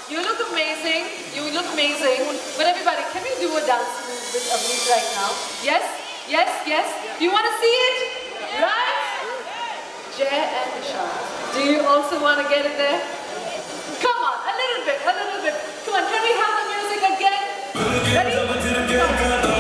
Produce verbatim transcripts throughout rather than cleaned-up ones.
You look amazing. You look amazing. But everybody, can we do a dance move with Avneet right now? Yes? Yes? Yes? Do you want to see it? Right? Jay and Nisha. Do you also want to get in there? Come on, a little bit, a little bit. Come on, can we have the music again? Ready?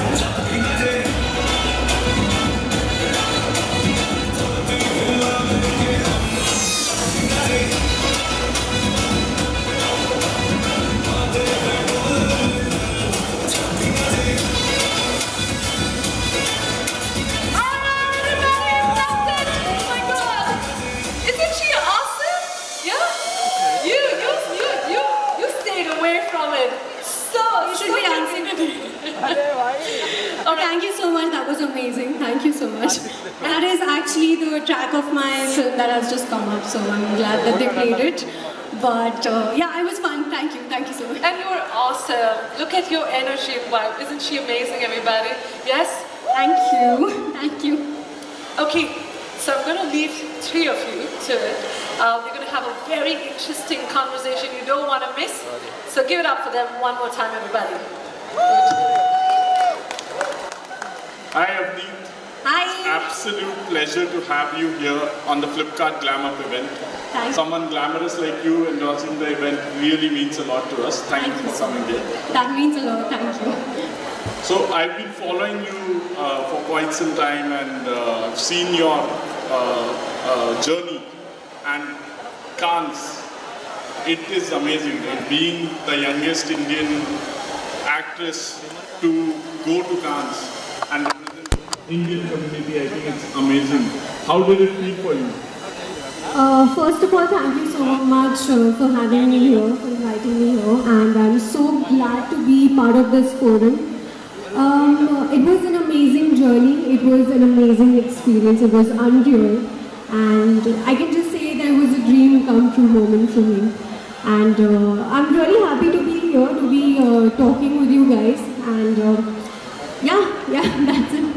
Oh, thank you so much. That was amazing. Thank you so much. That is actually the track of my film that has just come up, so I'm glad that they played it. But uh, yeah, it was fun. Thank you. Thank you so much. And you were awesome. Look at your energy and vibe. Isn't she amazing, everybody? Yes? Thank you. Thank you. Okay, so I'm going to leave three of you to it. Uh, we're going to have a very interesting conversation you don't want to miss. So give it up for them one more time, everybody. Hi, Avneet. Hi. Absolute pleasure to have you here on the Flipkart Glam Up event. Thank Someone glamorous like you endorsing the event really means a lot to us. Thank, Thank you you for so coming much. here. That means a lot. Thank you. So I've been following you uh, for quite some time, and uh, I've seen your uh, uh, journey, and Cannes, it is amazing, right? Being the youngest Indian actress to go to Cannes and represent the Indian community, I think it's amazing. How did it feel for you? Uh, first of all, thank you so much uh, for having me here, for inviting me here, and I'm so glad to be part of this forum. Um, it was an amazing journey, it was an amazing experience, it was unreal, and I can just say that it was a dream come true moment for me. And uh, I'm really happy to be here, to be uh, talking with you guys, and uh, yeah, yeah, that's it.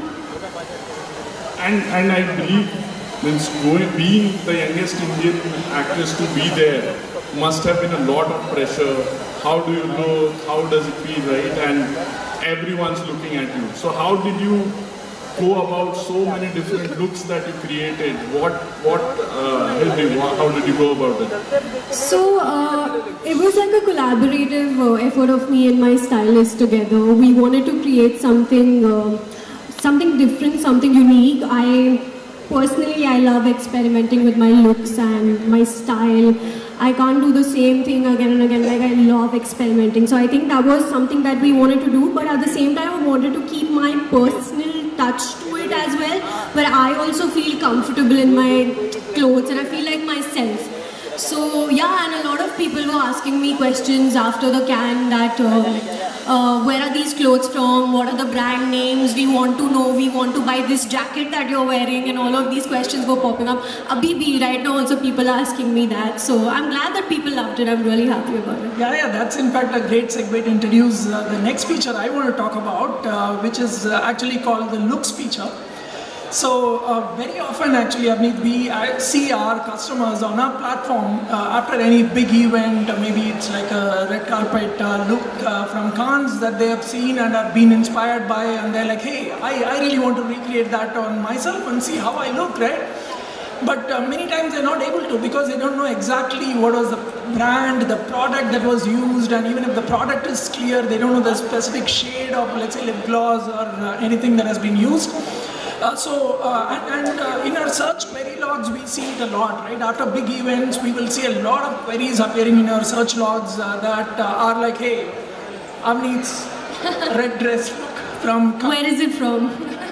And, and I believe means going, being the youngest Indian actress to be there must have been a lot of pressure. How do you look? How does it feel, right? And everyone's looking at you. So how did you go about so many different looks that you created? What what uh, helped you? How did you go about it? So uh, it was like a collaborative uh, effort of me and my stylist together. We wanted to create something, uh, something different, something unique. I personally, I love experimenting with my looks and my style. I can't do the same thing again and again, like I love experimenting. So I think that was something that we wanted to do, but at the same time I wanted to keep my personal touch to it as well, where I also feel comfortable in my clothes and I feel like myself. So yeah, and a lot of people were asking me questions after the Cannes that uh, uh, where are these clothes from, what are the brand names, we want to know, we want to buy this jacket that you're wearing, and all of these questions were popping up. Abhi, right now also people are asking me that, so I'm glad that people loved it. I'm really happy about it. Yeah, yeah, that's in fact a great segue to introduce uh, the next feature I want to talk about, uh, which is uh, actually called the looks feature. So uh, very often actually, Avneet, we uh, see our customers on our platform uh, after any big event, or maybe it's like a red carpet uh, look uh, from Cannes that they have seen and have been inspired by, and they're like, hey, I, I really want to recreate that on myself and see how I look, right? But uh, many times they're not able to because they don't know exactly what was the brand, the product that was used, and even if the product is clear, they don't know the specific shade of, let's say, lip gloss or uh, anything that has been used. Uh, so, uh, and, and uh, in our search query logs, we see it a lot, right? After big events, we will see a lot of queries appearing in our search logs uh, that uh, are like, hey, Avneet's red dress look from... Where is it from?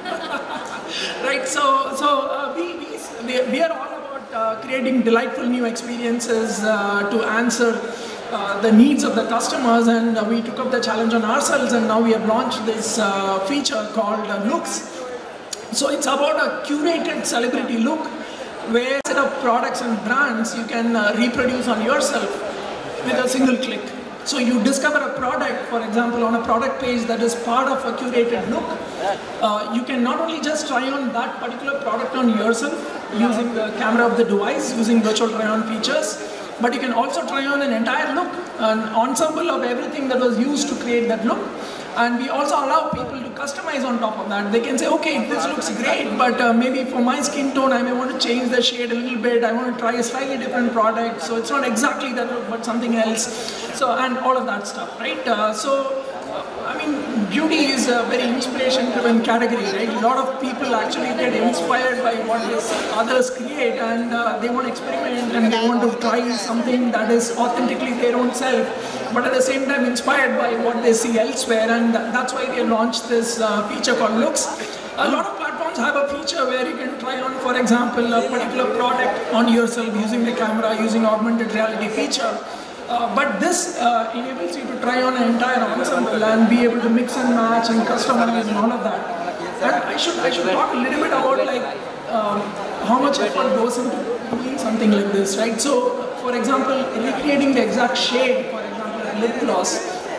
Right, so, so uh, we, we, we are all about uh, creating delightful new experiences uh, to answer Uh, the needs of the customers, and uh, we took up the challenge on ourselves, and now we have launched this uh, feature called uh, Looks. So it's about a curated celebrity look where instead of products and brands you can uh, reproduce on yourself with a single click. So you discover a product, for example, on a product page that is part of a curated look. Uh, you can not only just try on that particular product on yourself using the camera of the device, using virtual try-on features, but you can also try on an entire look, an ensemble of everything that was used to create that look. And we also allow people to customize on top of that. They can say, okay, this looks great, but uh, maybe for my skin tone, I may want to change the shade a little bit. I want to try a slightly different product. So it's not exactly that look, but something else. So, and all of that stuff, right? Uh, so, I mean, beauty is a very inspiration-driven category, right? A lot of people actually get inspired by what others create, and uh, they want to experiment and they want to try something that is authentically their own self, but at the same time inspired by what they see elsewhere, and that's why they launched this uh, feature called Looks. A lot of platforms have a feature where you can try on, for example, a particular product on yourself using the camera, using augmented reality feature. Uh, but this uh, enables you to try on an entire ensemble and be able to mix and match and customize and all of that. And I should I should talk a little bit about like um, how much effort goes into doing something like this, right? So, for example, recreating the exact shade, for example, a lip gloss.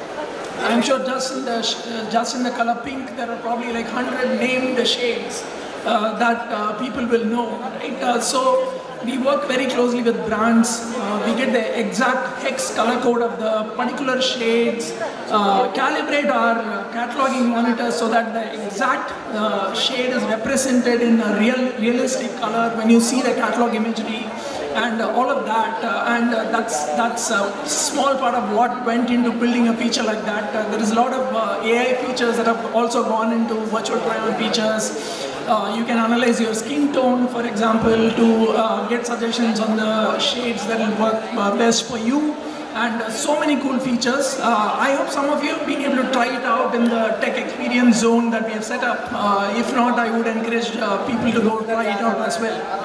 I'm sure just in the uh, just in the color pink, there are probably like one hundred named shades uh, that uh, people will know, right? Uh, so. We work very closely with brands. Uh, we get the exact hex color code of the particular shades, uh, calibrate our uh, cataloging monitors so that the exact uh, shade is represented in a real, realistic color when you see the catalog imagery, and uh, all of that. Uh, and uh, that's that's a small part of what went into building a feature like that. Uh, there is a lot of uh, A I features that have also gone into virtual try-on features. Uh, you can analyze your skin tone, for example, to uh, get suggestions on the shades that will work uh, best for you, and uh, so many cool features. Uh, I hope some of you have been able to try it out in the tech experience zone that we have set up. Uh, if not, I would encourage uh, people to go try it out as well.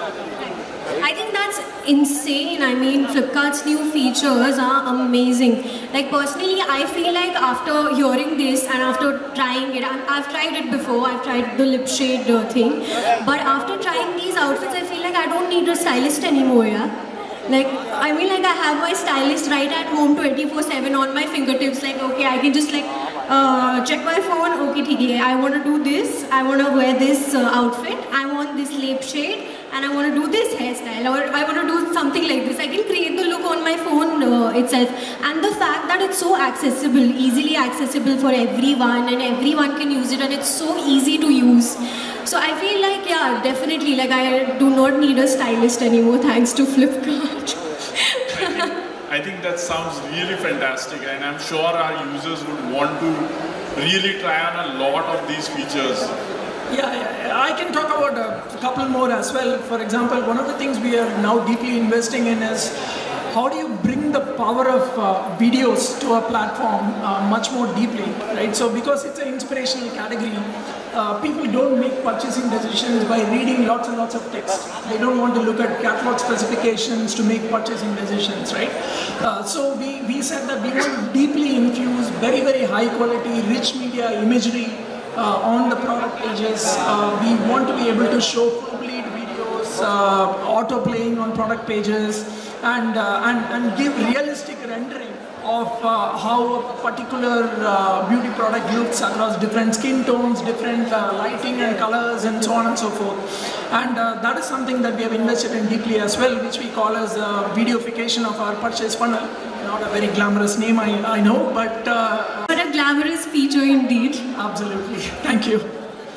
I think that's insane. I mean, Flipkart's new features are amazing. Like personally, I feel like after hearing this and after trying it, I've tried it before, I've tried the lip shade uh, thing, but after trying these outfits, I feel like I don't need a stylist anymore, yeah? Like, I mean, like I have my stylist right at home twenty-four seven on my fingertips. Like, okay, I can just like uh, check my phone. Okay, okay, I want to do this. I want to wear this uh, outfit. I want this lip shade, and I want to do this hairstyle, or I want to do something like this. I can create the look on my phone uh, itself. And the fact that it's so accessible, easily accessible for everyone, and everyone can use it, and it's so easy to use. So I feel like, yeah, definitely, like I do not need a stylist anymore thanks to Flipkart. I, think, I think that sounds really fantastic, and I'm sure our users would want to really try on a lot of these features. Yeah, yeah, yeah, I can talk about a couple more as well. For example, one of the things we are now deeply investing in is how do you bring the power of uh, videos to a platform uh, much more deeply, right? So because it's an inspirational category, uh, people don't make purchasing decisions by reading lots and lots of text. They don't want to look at catalog specifications to make purchasing decisions, right? Uh, so we, we said that we want to deeply infuse very, very high quality, rich media imagery uh, on the product pages. Uh, we want to be able to show full bleed videos, uh, auto playing on product pages, and, uh, and, and give realistic rendering of uh, how a particular uh, beauty product looks across different skin tones, different uh, lighting and colors, and so on and so forth. And uh, that is something that we have invested in deeply as well, which we call as uh, videofication of our purchase funnel. Not a very glamorous name, I, I know, but... Uh, but a glamorous feature indeed. Absolutely. Thank you.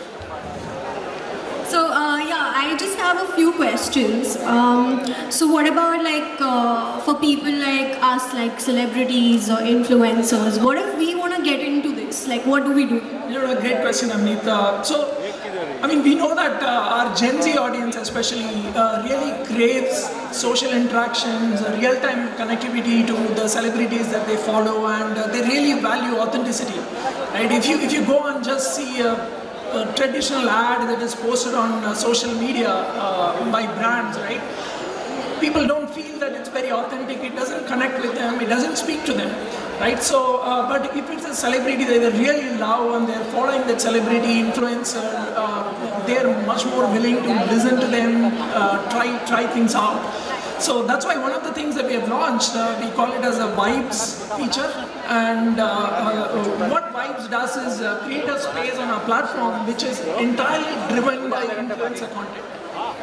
So uh, yeah, I just have a few questions. Um, so what about like uh, for people like us, like celebrities or influencers, what if we want to get into this? Like what do we do? You know, a great question, Amneet. Uh, so, I mean, we know that uh, our Gen Z audience especially uh, really craves social interactions, uh, real-time connectivity to the celebrities that they follow, and uh, they really value authenticity. Right? If you if you go and just see a, a traditional ad that is posted on uh, social media uh, by brands, right? People don't feel that it's very authentic. It doesn't connect with them. It doesn't speak to them. Right, so, uh, but if it's a celebrity that they really love and they're following that celebrity influencer, uh, they're much more willing to listen to them, uh, try try things out. So that's why one of the things that we have launched, uh, we call it as a Vibes feature. And uh, uh, what Vibes does is uh, create a space on our platform which is entirely driven by influencer content.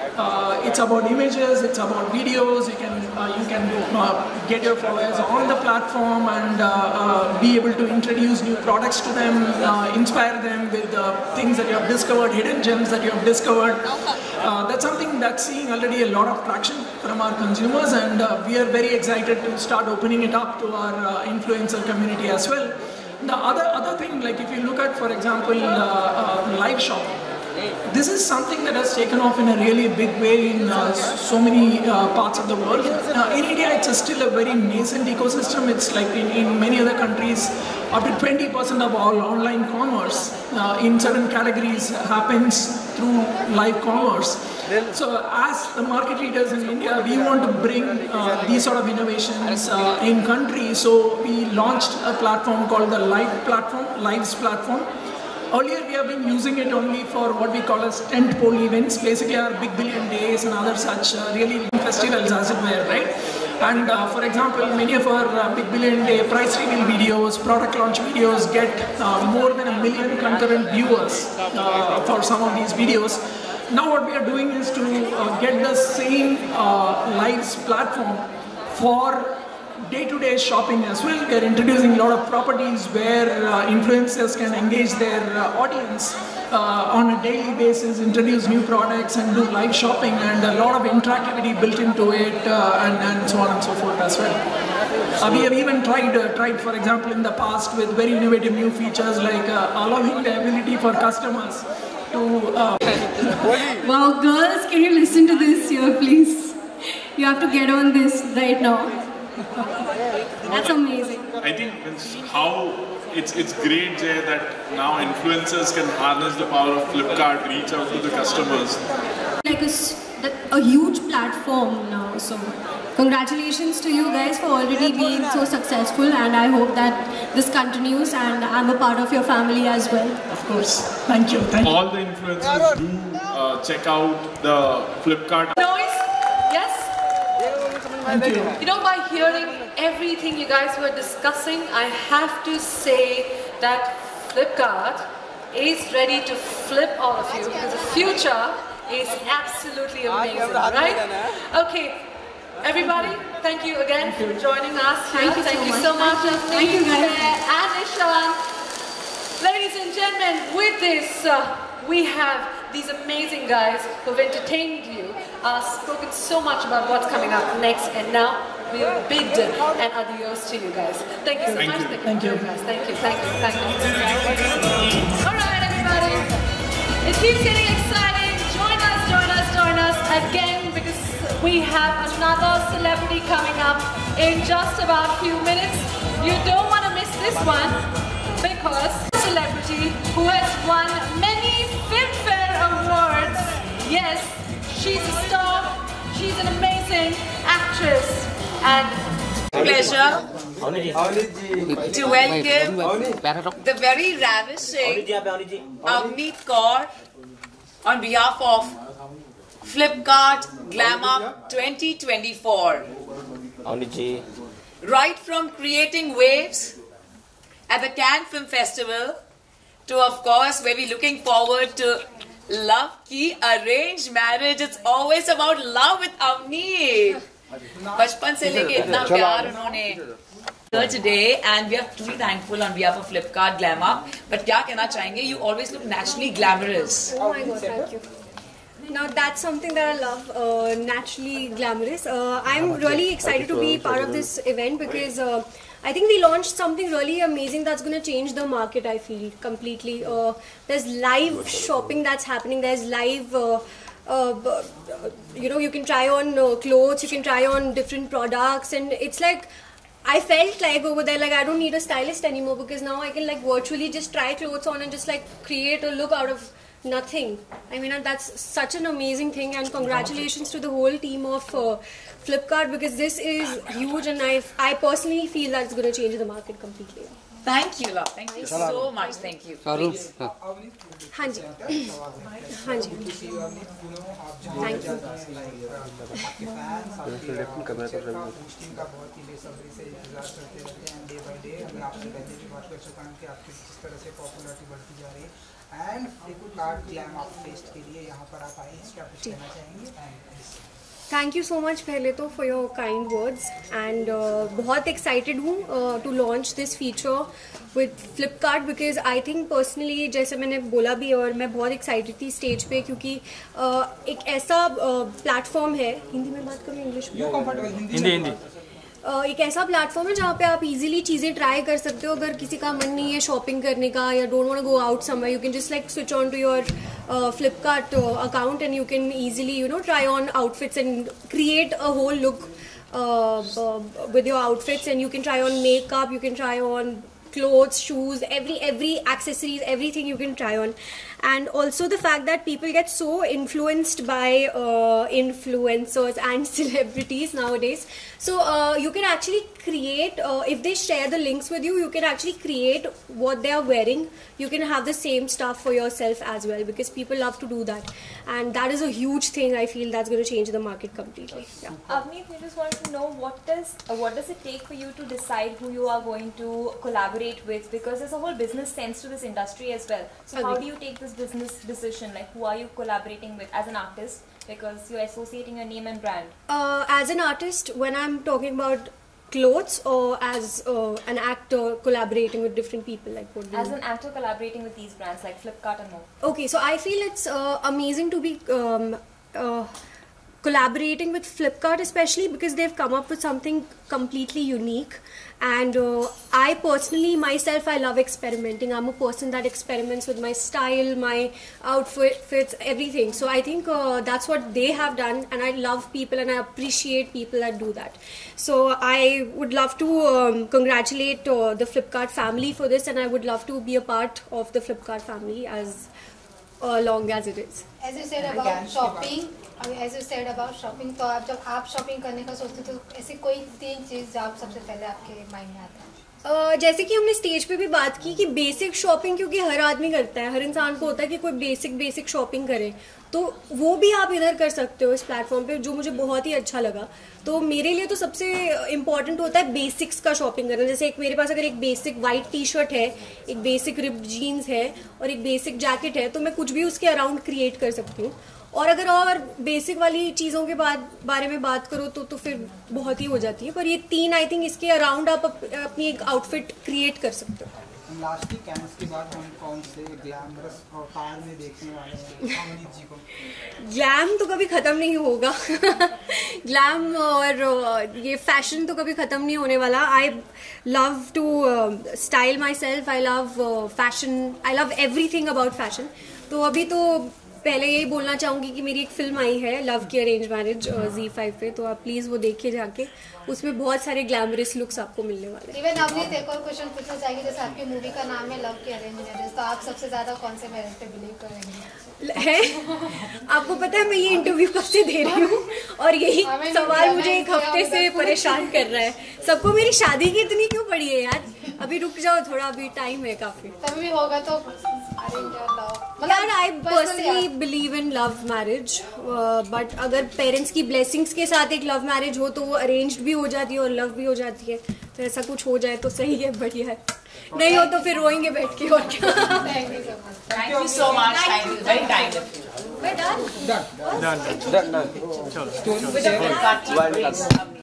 Uh, it's about images, it's about videos. You can uh, you can uh, get your followers on the platform and uh, uh, be able to introduce new products to them, uh, inspire them with uh, things that you have discovered, hidden gems that you have discovered. Uh, that's something that's seeing already a lot of traction from our consumers, and uh, we are very excited to start opening it up to our uh, influencer community as well. The other other thing, like if you look at, for example, uh, uh, live shopping. This is something that has taken off in a really big way in uh, so many uh, parts of the world. Uh, in India, it's a still a very nascent ecosystem. It's like in, in many other countries, up to twenty percent of all online commerce uh, in certain categories happens through live commerce. So as the market leaders in India, we want to bring uh, these sort of innovations uh, in country. So we launched a platform called the Live platform, Lives platform. Earlier we have been using it only for what we call as tentpole events, basically our Big Billion Days and other such uh, really festivals as it were, right? And uh, for example, many of our uh, Big Billion Day price reveal videos, product launch videos get uh, more than a million concurrent viewers uh, for some of these videos. Now what we are doing is to uh, get the same uh, Lives platform for day-to-day shopping as well. We are introducing a lot of properties where uh, influencers can engage their uh, audience uh, on a daily basis, introduce new products and do live shopping, and a lot of interactivity built into it uh, and, and so on and so forth as well. Uh, we have even tried, uh, tried, for example, in the past with very innovative new features like uh, allowing the ability for customers to... Uh, wow, girls, can you listen to this here, please? You have to get on this right now. That's amazing. I think it's how it's it's great, Jay, that now influencers can harness the power of Flipkart, reach out to the customers. Like a, a huge platform now. So congratulations to you guys for already being so successful, and I hope that this continues, and I'm a part of your family as well. Of course. Thank you. Thank you. All the influencers do uh, check out the Flipkart. Noise? Yes? Thank you. You know, by hearing everything you guys were discussing, I have to say that Flipkart is ready to flip all of you, because the future is absolutely amazing, right? Okay, everybody, thank you again for joining us. Thank you so thank you much. so much. Thank you, guys. And Ishan. Ladies and gentlemen, with this, uh, we have these amazing guys who have entertained you, uh, spoken so much about what's coming up next, and now we'll bid and adios to you guys. Thank you so Thank much. you. Thank you. Guys. Thank you. Thank you. Thank you. All right, everybody. It keeps getting exciting. Join us, join us, join us again, because we have another celebrity coming up in just about a few minutes. You don't want to miss this one, because celebrity who has won many Filmfare awards. Yes, she's a star. She's an amazing actress. And pleasure to welcome the very ravishing Avneet Kaur on behalf of Flipkart Glam Up twenty twenty-four. Right from creating waves at the Cannes Film Festival to, of course, where we're looking forward to Love Ki Arranged Marriage. It's always about love with Avneet. Bachpan se leke itna pyar unhone here today, and we are truly thankful on behalf of Flipkart Glam Up. But kya kehna chahenge? You always look naturally glamorous. Oh my god, thank you. Now that's something that I love, uh, naturally glamorous. Uh, I'm really excited to be part of this event because uh, I think we launched something really amazing that's going to change the market, I feel, completely. Uh, there's live shopping that's happening, there's live, uh, uh, you know, you can try on uh, clothes, you can try on different products, and it's like, I felt like over there, like I don't need a stylist anymore, because now I can like virtually just try clothes on and just like create a look out of nothing. I mean, that's such an amazing thing, and congratulations to the whole team of uh, Flipkart, because this is huge, and I, I personally feel that it's going to change the market completely. Thank you, love. Thank you so much. Thank you. Please. Hanji. Hanji. Thank you. डे, अभी आपसे पहले भी बात कर चुका हूँ कि आपकी जिस तरह से पॉपुलरिटी बढ़ती जा रही है and Flipkart glam up fest के लिए यहाँ पर आप आए, इसके आप कुछ कहना चाहेंगे? थैंक यू सो मच पहले तो for your kind words and बहुत एक्साइटेड हूँ to launch this feature with Flipkart because I think personally जैसे मैंने बोला भी और मैं बहुत एक्साइटेड थी स्टेज पे क्योंकि uh, एक ऐसा प्लेटफॉर्म uh, है, हिंदी में बात करूँ इंग्लिश में? हिंदी हिंदी Uh, एक ऐसा प्लेटफॉर्म है जहाँ पे आप इजीली चीज़ें ट्राई कर सकते हो. अगर किसी का मन नहीं है शॉपिंग करने का या don't want to go out somewhere, you can just like switch on to your Flipkart account and you can easily you know try on outfits and create a whole look with your outfits, and you can try on makeup, you can try on clothes, shoes, every every accessories, everything you can try on. And also the fact that people get so influenced by uh, influencers and celebrities nowadays, so uh, you can actually create uh, if they share the links with you, you can actually create what they are wearing. You can have the same stuff for yourself as well, because people love to do that, and that is a huge thing. I feel that's going to change the market completely. Yeah. Avneet, we just want to know what does uh, what does it take for you to decide who you are going to collaborate with, because there's a whole business sense to this industry as well. So Agreed. How do you take this business decision? Like, who are you collaborating with as an artist? Because you're associating your name and brand. Uh, as an artist, when I'm talking about clothes, or as uh, an actor collaborating with different people, like what do As you an actor collaborating with these brands like Flipkart and more. Okay, so I feel it's uh, amazing to be um, uh, collaborating with Flipkart, especially because they've come up with something completely unique. And uh, I personally, myself, I love experimenting. I'm a person that experiments with my style, my outfits, everything. So I think uh, that's what they have done, and I love people and I appreciate people that do that. So I would love to um, congratulate uh, the Flipkart family for this, and I would love to be a part of the Flipkart family as uh, long as it is. As you said about shopping, as you said about shopping, तो आप जब आप shopping करने का सोचते तो ऐसी कोई तीन चीज़ जो आप सबसे पहले आपके माइंड में आता है? Uh, जैसे कि हमने स्टेज पे भी बात की कि बेसिक शॉपिंग, क्योंकि हर आदमी करता है, हर इंसान को होता है कि कोई बेसिक बेसिक शॉपिंग करे, तो वो भी आप इधर कर सकते हो इस प्लेटफॉर्म पे, जो मुझे बहुत ही अच्छा लगा. तो मेरे लिए तो सबसे इम्पॉर्टेंट होता है बेसिक्स का शॉपिंग करना. जैसे एक मेरे पास अगर एक बेसिक वाइट टी शर्ट है, एक बेसिक रिप्ड जीन्स है और एक बेसिक जैकेट है, तो मैं कुछ भी उसके अराउंड क्रिएट कर सकती हूँ. और अगर और बेसिक वाली चीज़ों के बाद बारे में बात करो तो तो फिर बहुत ही हो जाती है. पर ये तीन आई थिंक इसके अराउंड आप अप, अपनी एक आउटफिट क्रिएट कर सकते हो. लास्टली कैंस के बाद हम कौन से ग्लैमरस और कार में देखने वाले हैं अवनीत जी को? ग्लैम तो कभी ख़त्म नहीं होगा. ग्लैम और ये फैशन तो कभी ख़त्म नहीं होने वाला. I love to style myself, I love fashion, I love everything about fashion. तो अभी तो पहले यही बोलना चाहूँगी कि मेरी एक फिल्म आई है लव की अरेंज मैरिज ज़ी फाइव पे, तो आप प्लीज़ वो देखिए जाके. उसमें बहुत सारे ग्लैमरस लुक्स आपको मिलने वाले हैं. इवन अवनीत एक और क्वेश्चन पूछना चाहिए, जैसे आपकी मूवी का नाम है लव की अरेंज मैरिज, तो आप सबसे ज़्यादा कौन से मैरिज पे बिलीव करेंगे? है आपको पता है मैं ये इंटरव्यू कब से दे रही हूँ और यही सवाल मुझे एक हफ्ते से परेशान कर रहा है. सबको मेरी शादी की इतनी क्यों पड़ी है यार? अभी रुक जाओ थोड़ा, अभी टाइम है काफ़ी. तभी भी होगा तो अरेंज और लव. यार I personally believe in love marriage, but अगर पेरेंट्स की ब्लेसिंग्स के साथ एक लव मैरिज हो तो वो अरेंज्ड भी हो जाती है और लव भी हो जाती है. तो ऐसा कुछ हो जाए तो सही है, बढ़िया है. नहीं हो तो फिर रोएंगे बैठ के. और क्या. Thank you so much. Thank you. Very kind of you. We're done. Done. Done. Done. Done. With a cut.